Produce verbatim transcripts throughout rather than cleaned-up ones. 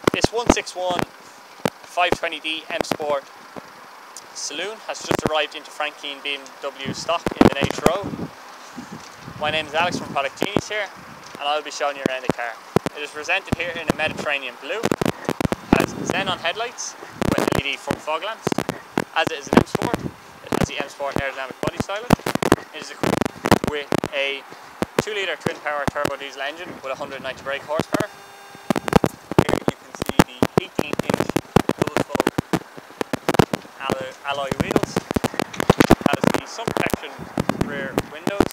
This one sixty-one five twenty D M Sport Saloon has just arrived into Keane B M W stock in the H row. My name is Alex from Product Genius here, and I'll be showing you around the car. It is presented here in a Mediterranean blue, has xenon headlights with L E D front fog lamps. As it is an M Sport, it has the M Sport aerodynamic body styling. It is equipped with a two litre twin power turbo diesel engine with one hundred ninety brake horsepower. Here you can see the eighteen inch double spoke alloy, alloy wheels. Has the sun protection rear windows.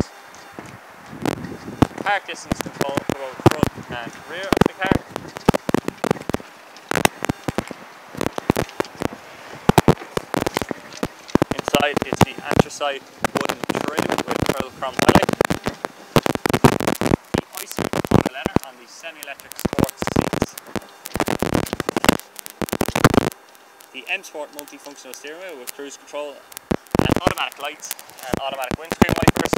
Park distance control for both front and rear of the car. Inside is the anthracite wooden trim with pearl chrome highlight. The ice on the leather on the semi-electric sports seats. The M Sport multifunctional steering wheel with cruise control and automatic lights and automatic windscreen wipers.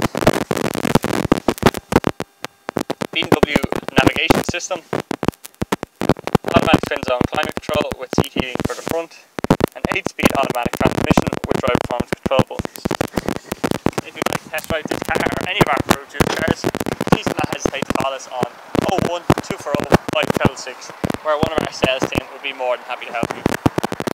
B M W navigation system, automatic twin zone climate control with seat heating for the front, and eight speed automatic transmission with drive performance control buttons. If you'd like to test drive this car or any of our approved used cars, please do not hesitate to call us on oh one two four oh five seven six, where one of our sales team will be more than happy to help.